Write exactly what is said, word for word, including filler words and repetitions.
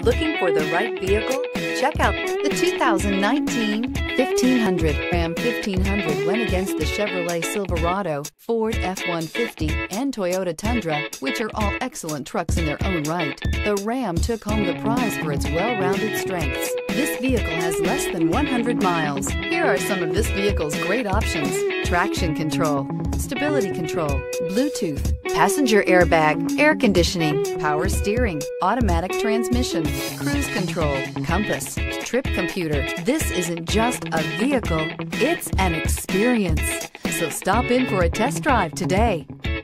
Looking for the right vehicle? Check out the two thousand nineteen fifteen hundred. Ram fifteen hundred went against the Chevrolet Silverado, Ford F one fifty, and Toyota Tundra, which are all excellent trucks in their own right. The Ram took home the prize for its well-rounded strengths. This vehicle has less than one hundred miles. Here are some of this vehicle's great options: traction control, stability control, Bluetooth, passenger airbag, air conditioning, power steering, automatic transmission, cruise control, compass, trip computer. This isn't just a vehicle, it's an experience. So stop in for a test drive today.